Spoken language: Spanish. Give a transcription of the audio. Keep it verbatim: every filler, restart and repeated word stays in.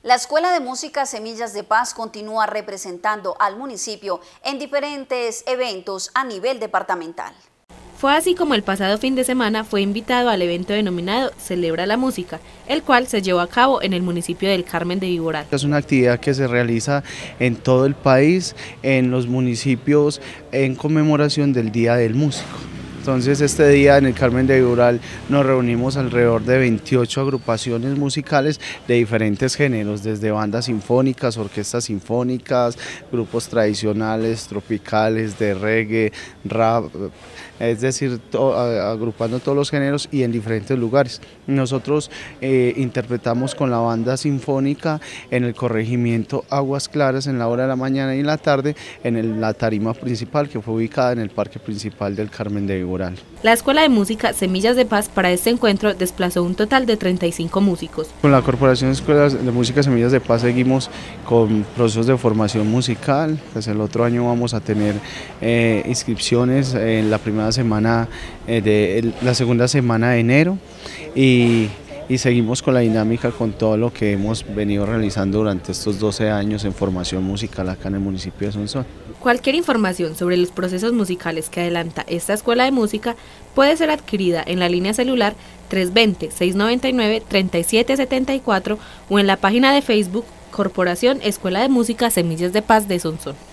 La Escuela de Música Semillas de Paz continúa representando al municipio en diferentes eventos a nivel departamental. Fue así como el pasado fin de semana fue invitado al evento denominado Celebra la Música, el cual se llevó a cabo en el municipio del Carmen de Viboral. Es una actividad que se realiza en todo el país, en los municipios, en conmemoración del Día del Músico. Entonces este día en el Carmen de Viboral nos reunimos alrededor de veintiocho agrupaciones musicales de diferentes géneros, desde bandas sinfónicas, orquestas sinfónicas, grupos tradicionales, tropicales, de reggae, rap, es decir, to, agrupando todos los géneros y en diferentes lugares. Nosotros eh, interpretamos con la banda sinfónica en el corregimiento Aguas Claras en la hora de la mañana y en la tarde en el, la tarima principal que fue ubicada en el parque principal del Carmen de Viboral. La Escuela de Música Semillas de Paz para este encuentro desplazó un total de treinta y cinco músicos. Con la Corporación de Escuelas de Música Semillas de Paz seguimos con procesos de formación musical, pues el otro año vamos a tener eh, inscripciones en la primera semana, eh, de el, la segunda semana de enero y y seguimos con la dinámica con todo lo que hemos venido realizando durante estos doce años en formación musical acá en el municipio de Sonsón. Cualquier información sobre los procesos musicales que adelanta esta escuela de música puede ser adquirida en la línea celular tres dos cero, seis nueve nueve, tres siete siete cuatro o en la página de Facebook Corporación Escuela de Música Semillas de Paz de Sonsón.